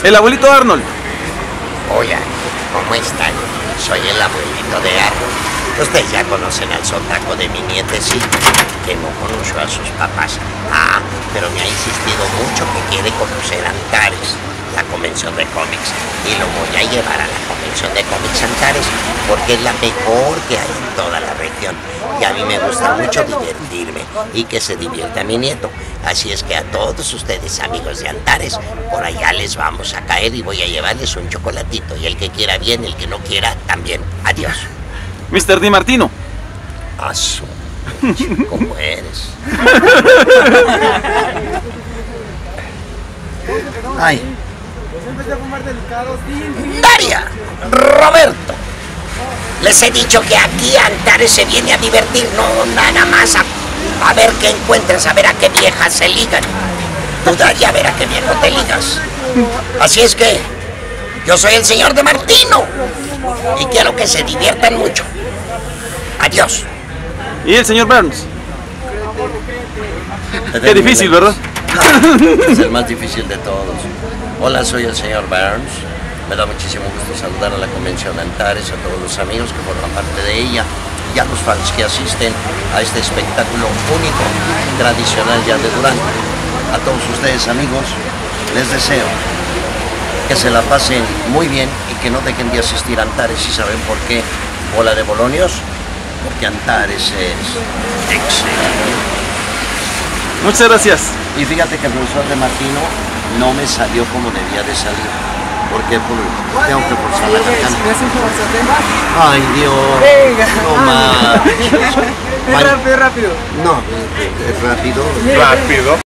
El abuelito Arnold. Hola, ¿cómo están? Soy el abuelito de Arnold. Ustedes ya conocen al sotaco de mi nietecito, que no conoció a sus papás. Pero me ha insistido mucho que quiere conocer Antares, la convención de cómics. Y lo voy a llevar a la convención de cómics Antares, porque es la mejor que hay en toda la región. Y a mí me gusta mucho divertirme y que se divierta mi nieto. Así es que a todos ustedes, amigos de Antares, por allá les vamos a caer y voy a llevarles un chocolatito. Y el que quiera bien, el que no quiera también. Adiós. Mr. Di Martino. Asu, ¿cómo eres? Ay. Daria, Roberto, les he dicho que aquí Antares se viene a divertir, no nada más a ver qué encuentras, a ver a qué viejas se ligan. Tú, Daria, a ver a qué viejo te ligas. Así es que yo soy el señor de Martino y quiero que se diviertan mucho. Adiós. ¿Y el señor Burns? Qué difícil, ¿verdad? Es el más difícil de todos. Hola, soy el señor Burns. Me da muchísimo gusto saludar a la convención Antares, a todos los amigos que forman parte de ella y a los fans que asisten a este espectáculo único, tradicional ya de Durango. A todos ustedes, amigos, les deseo que se la pasen muy bien y que no dejen de asistir a Antares. ¿Y saben por qué? Bola de bolonios, porque Antares es excelente. Muchas gracias. Y fíjate que el profesor de Martino no me salió como debía de salir. Porque tengo que forzar la garganta. Ay, Dios. Venga. No más. Es rápido, rápido. No, es rápido. Rápido.